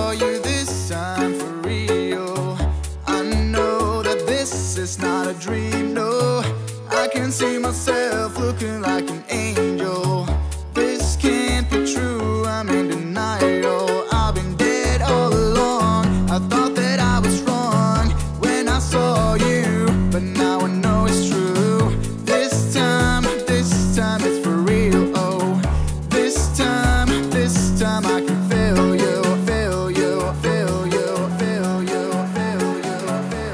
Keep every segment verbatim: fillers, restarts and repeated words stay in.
saw you this time for real. I know that this is not a dream, no. I can see myself looking like an angel. This can't be true, I'm in denial. I've been dead all along. I thought that I was wrong when I saw you, but now I know it's true. This time, this time it's for real, oh. This time, this time I can feel you, feel you, feel you, feel you, feel you, feel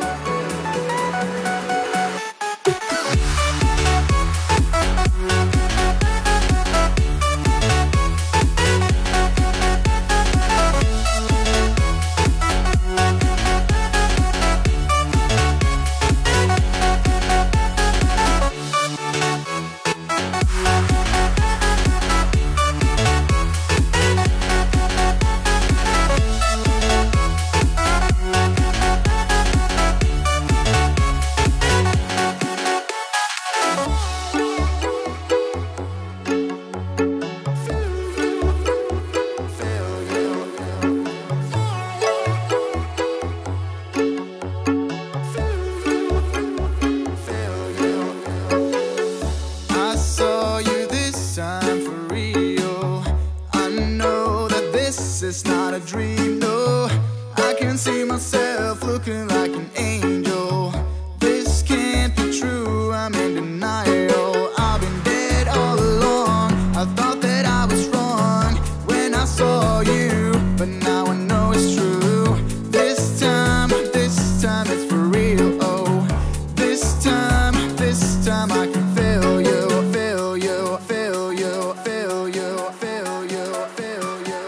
it's not a dream, no. I can see myself looking like an angel. This can't be true, I'm in denial. I've been dead all along. I thought that I was wrong when I saw you, but now I know it's true. This time, this time it's for real, oh. This time, this time I can feel you, feel you, feel you, feel you, feel you, feel you.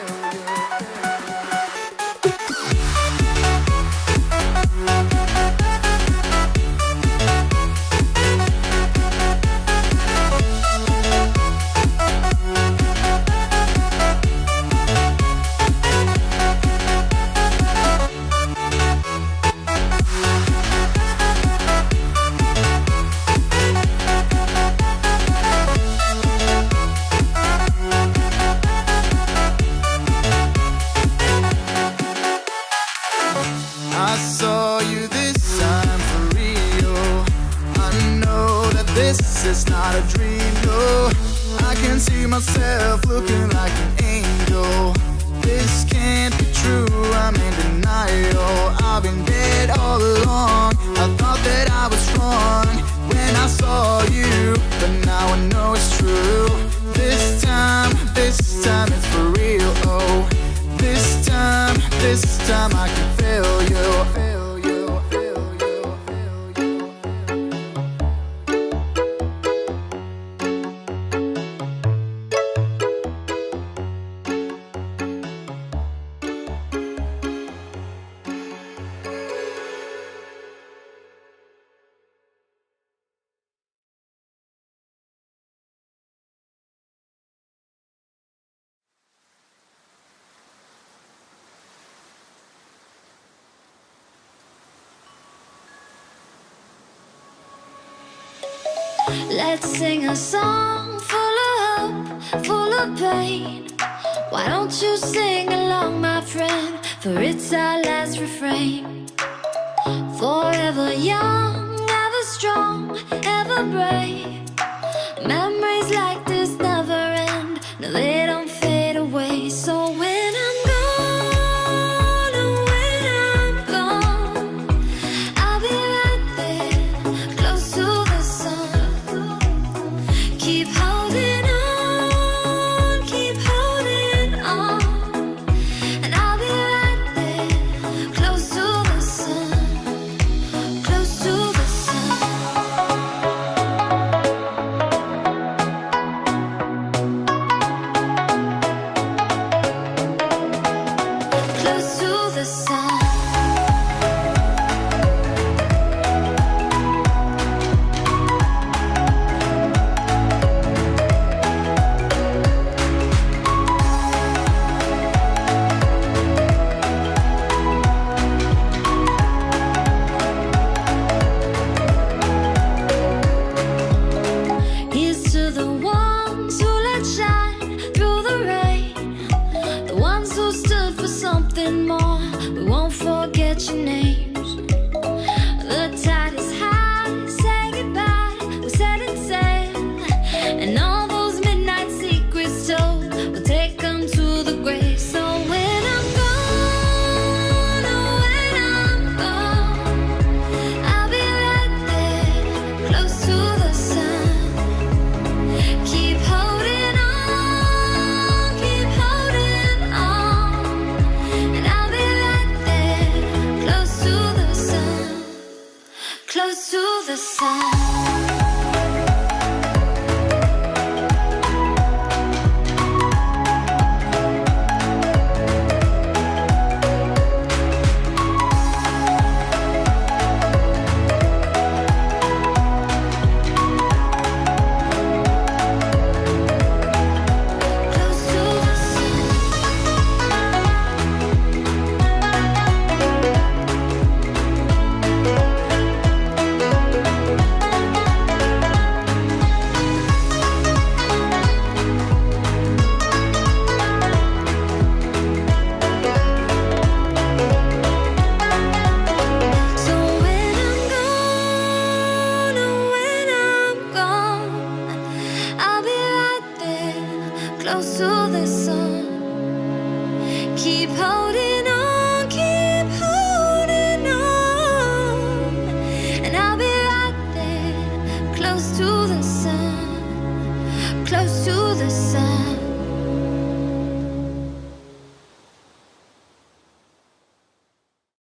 I saw you this time for real. I know that this is not a dream, no. I can see myself looking like an angel. This can't be true, I'm in denial. I've been dead all along. I thought that I was wrong when I saw you, but now I know it's true. This time, this time it's for real, oh. This time, this time I can feel you, feel you, feel you, feel you. Let's sing a song full of hope, full of pain. Why don't you sing along, my friend? For it's our last refrain. Forever young, ever strong, ever brave. Memories like this never end. No, they don't fade away. So when I'm gone, oh, when I'm gone, I'll be right there, close to the sun. Keep holding on, keep holding on, and I'll be right there, close to the sun, close to the sun. Close to the sun. Keep holding on, keep holding on, and I'll be right there, close to the sun, close to the sun.